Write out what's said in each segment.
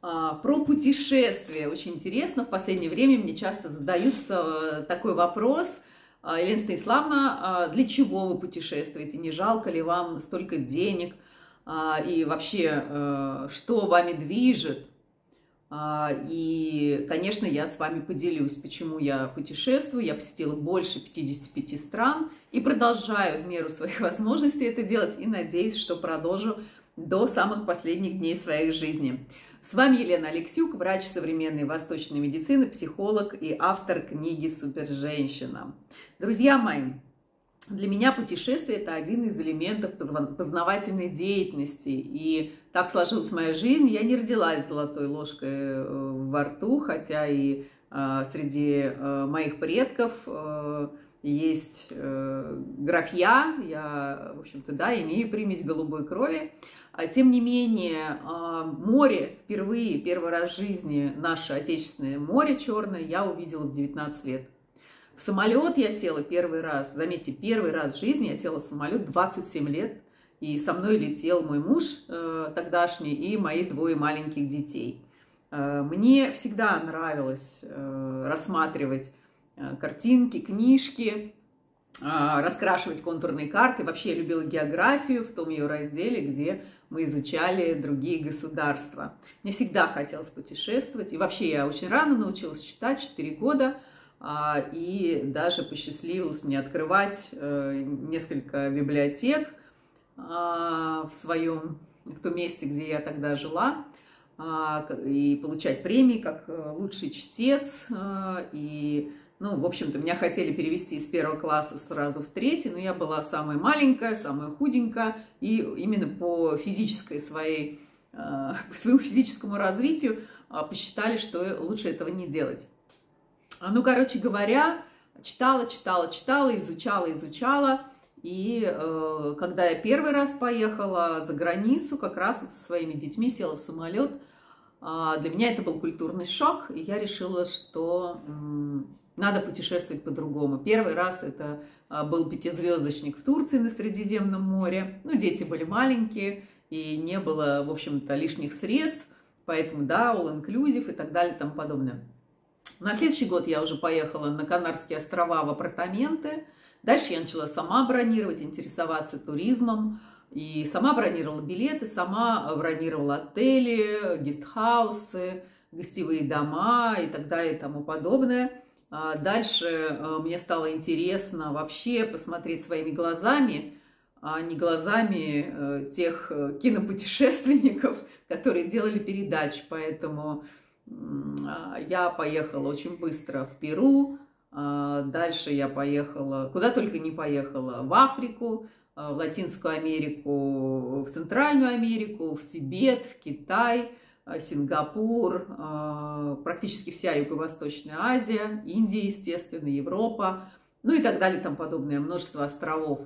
Про путешествия. Очень интересно. В последнее время мне часто задаются такой вопрос. Елена Станиславовна, для чего вы путешествуете? Не жалко ли вам столько денег? И вообще, что вами движет? И, конечно, я с вами поделюсь, почему я путешествую. Я посетила больше 55 стран и продолжаю в меру своих возможностей это делать. И надеюсь, что продолжу до самых последних дней своей жизни. С вами Елена Алексюк, врач современной восточной медицины, психолог и автор книги «Суперженщина». Друзья мои, для меня путешествие – это один из элементов познавательной деятельности. И так сложилась моя жизнь. Я не родилась с золотой ложкой во рту, хотя и среди моих предков есть графья. Я, в общем-то, да, имею примесь голубой крови. Тем не менее, море впервые, первый раз в жизни, наше отечественное море черное, я увидела в 19 лет. В самолет я села первый раз, заметьте, первый раз в жизни я села в самолет 27 лет, и со мной летел мой муж тогдашний и мои двое маленьких детей. Мне всегда нравилось рассматривать картинки, книжки, раскрашивать контурные карты. Вообще я любила географию в том ее разделе, где мы изучали другие государства. Мне всегда хотелось путешествовать. И вообще я очень рано научилась читать, 4 года. И даже посчастливилось мне открывать несколько библиотек в том месте, где я тогда жила. И получать премии как лучший чтец. Ну, в общем-то, меня хотели перевести из 1 класса сразу в 3, но я была самая маленькая, самая худенькая, и именно по своему физическому развитию посчитали, что лучше этого не делать. Ну, короче говоря, читала, изучала, и когда я первый раз поехала за границу, как раз вот со своими детьми села в самолет, для меня это был культурный шок, и я решила, что надо путешествовать по-другому. Первый раз это был 5-звездочник в Турции на Средиземном море. Ну, дети были маленькие, и не было, в общем-то, лишних средств. Поэтому, да, all-inclusive и так далее и тому подобное. На следующий год я уже поехала на Канарские острова в апартаменты. Дальше я начала сама бронировать, интересоваться туризмом. И сама бронировала билеты, сама бронировала отели, гестхаусы, гостевые дома и так далее и тому подобное. Дальше мне стало интересно вообще посмотреть своими глазами, а не глазами тех кинопутешественников, которые делали передачи. Поэтому я поехала очень быстро в Перу, дальше я поехала, куда только не поехала, в Африку, в Латинскую Америку, в Центральную Америку, в Тибет, в Китай, Сингапур, практически вся Юго-Восточная Азия, Индия, естественно, Европа, ну и так далее, там подобное, множество островов.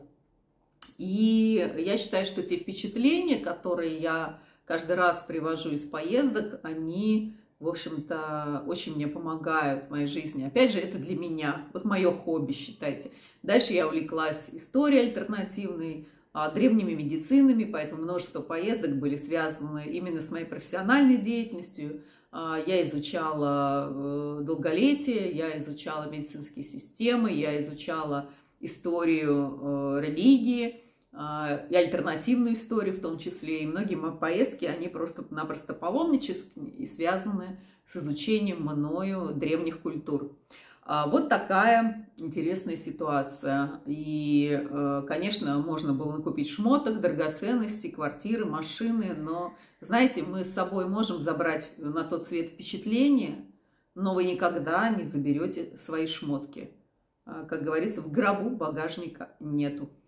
И я считаю, что те впечатления, которые я каждый раз привожу из поездок, они, в общем-то, очень мне помогают в моей жизни. Опять же, это для меня, вот мое хобби, считайте. Дальше я увлеклась историей альтернативной, древними медицинами, поэтому множество поездок были связаны именно с моей профессиональной деятельностью. Я изучала долголетие, я изучала медицинские системы, я изучала историю религии и альтернативную историю в том числе. И многие мои поездки, они просто-напросто паломнические и связаны с изучением мною древних культур. Вот такая интересная ситуация. И, конечно, можно было накупить шмоток, драгоценностей, квартиры, машины, но, знаете, мы с собой можем забрать на тот свет впечатления, но вы никогда не заберете свои шмотки. Как говорится, в гробу багажника нету.